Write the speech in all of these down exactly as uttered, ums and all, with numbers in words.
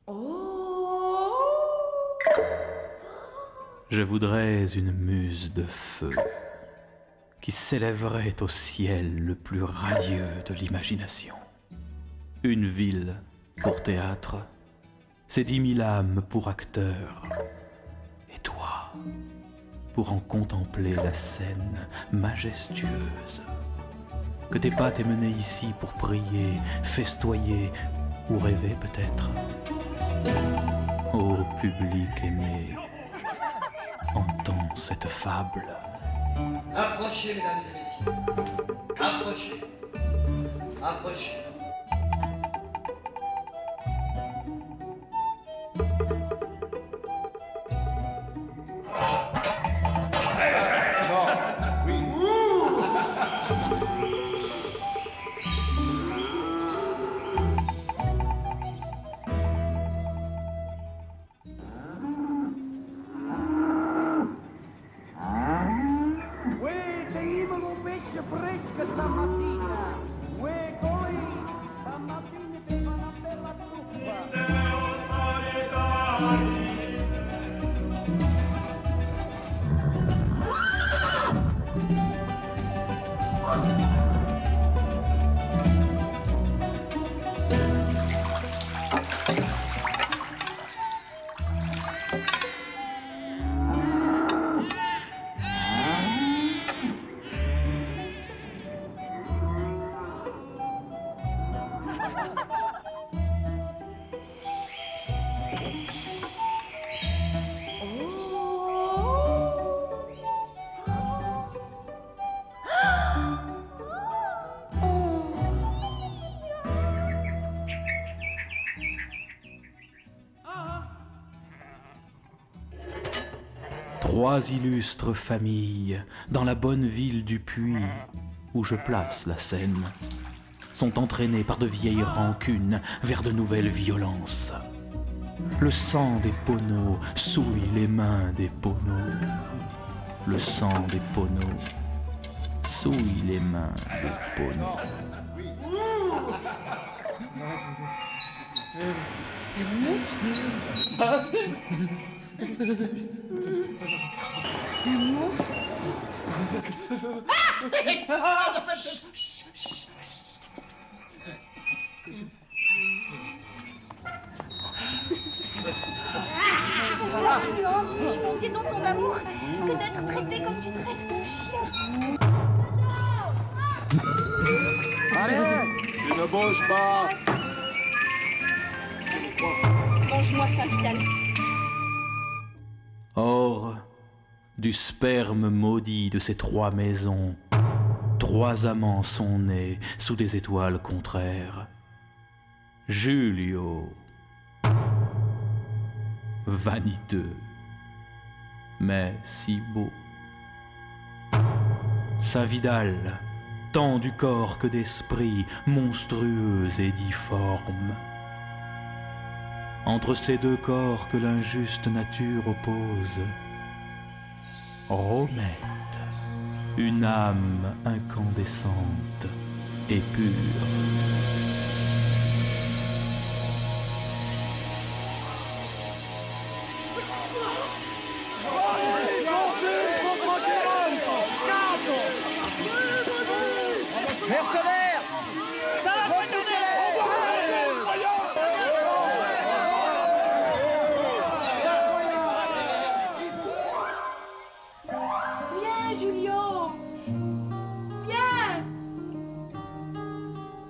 Je voudrais une muse de feu qui s'élèverait au ciel le plus radieux de l'imagination. Une ville pour théâtre, ses dix mille âmes pour acteurs, et toi, pour en contempler la scène majestueuse. Que tes pas t'aient mené ici pour prier, festoyer ou rêver peut-être. Ô public aimé, entends cette fable. Approchez, mesdames et messieurs. Approchez. Approchez. Fresca stamattina, uè coi, stamattina ti fa una bella zuppa. Trois illustres familles, dans la bonne ville du Puy, où je place la scène, sont entraînées par de vieilles rancunes vers de nouvelles violences. Le sang des poneaux souille les mains des poneaux. Le sang des poneaux souille les mains des poneaux. Je montais dans ton amour que d'être traité comme tu traites ton chien. Allez, tu ne bouges pas. Mange-moi ça, Vidal. Or, du sperme maudit de ces trois maisons, trois amants sont nés sous des étoiles contraires. Julio, vaniteux, mais si beau. Saint Vidal, tant du corps que d'esprit, monstrueux et difforme. Entre ces deux corps que l'injuste nature oppose, Romette, une âme incandescente et pure. Mercenaires, ça va Viens, Julio. Viens.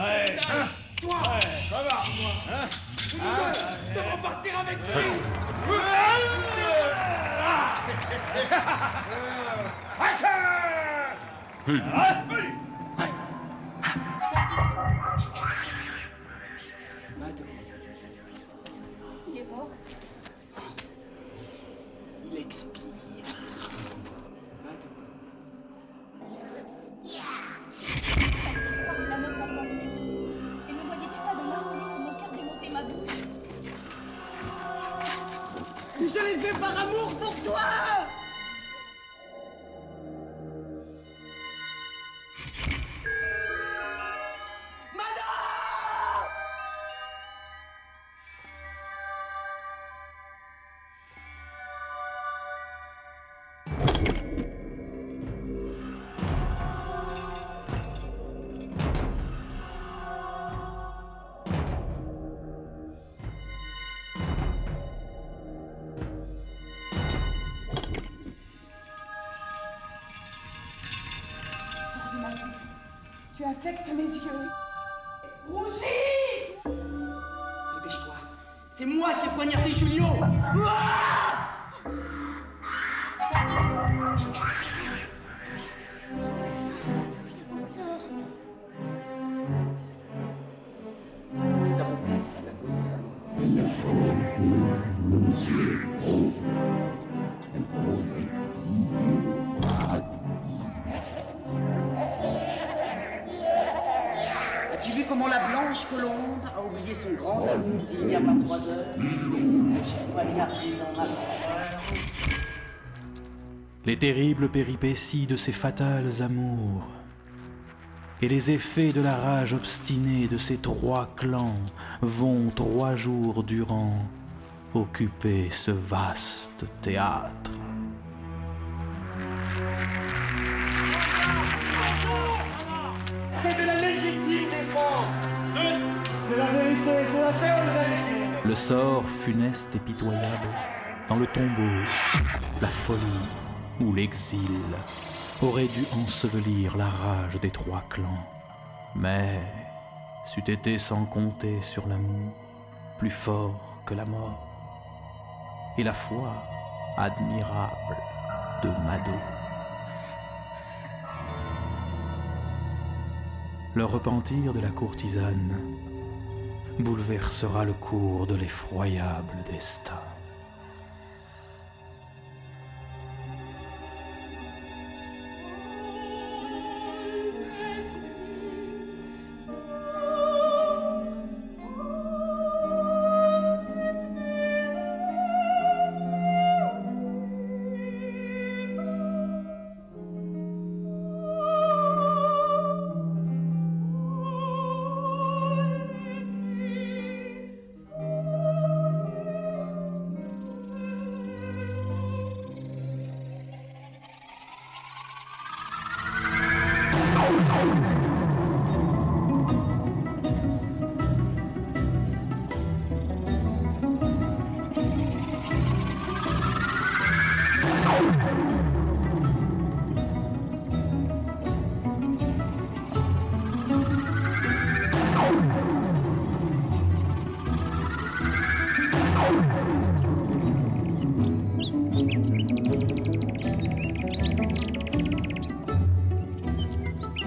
Ouais. Hein? Toi. Ouais. Ça va. Hein? Ah, je dois repartir avec lui. Il est mort. Il expire. Fallait-il croire la note insensée? Et ne voyais-tu pas dans ma folie que mon cœur démontait ma bouche? Je l'ai fait par amour pour toi. Tu affectes mes yeux. Rougis! Dépêche-toi. C'est moi qui ai poignardé Julio. Ah! C'est ta beauté qui est la cause de sa mort. As-tu vu comment la blanche colombe a oublié son grand amour d'il n'y a pas trois heures? J'ai poignardé dans ma mort. Les terribles péripéties de ces fatals amours et les effets de la rage obstinée de ces trois clans vont trois jours durant occuper ce vaste théâtre. C'est de la légitime défense. C'est la vérité, c'est la théologie. Le sort funeste et pitoyable, dans le tombeau, la folie ou l'exil, aurait dû ensevelir la rage des trois clans. Mais c'eût été sans compter sur l'amour, plus fort que la mort, et la foi admirable de Mado. Le repentir de la courtisane bouleversera le cours de l'effroyable destin.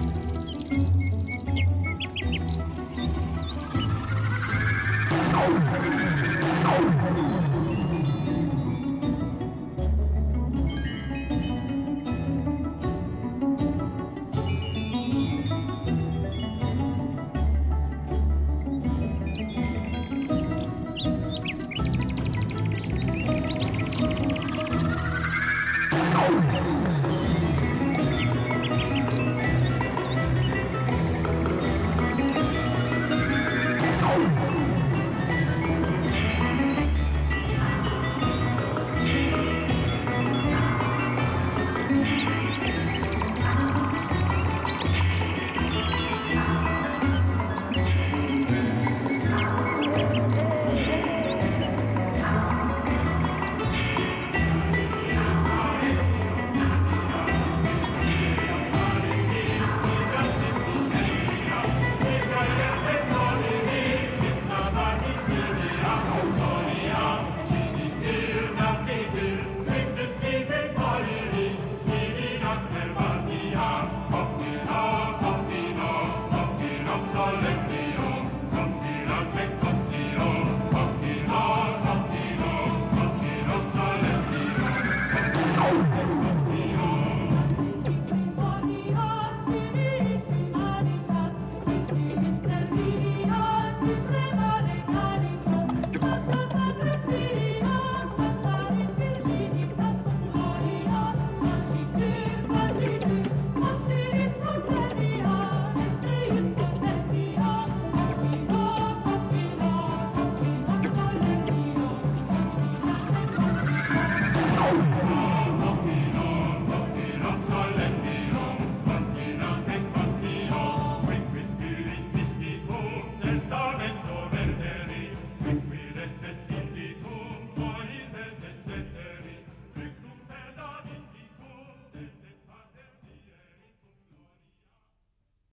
Oh!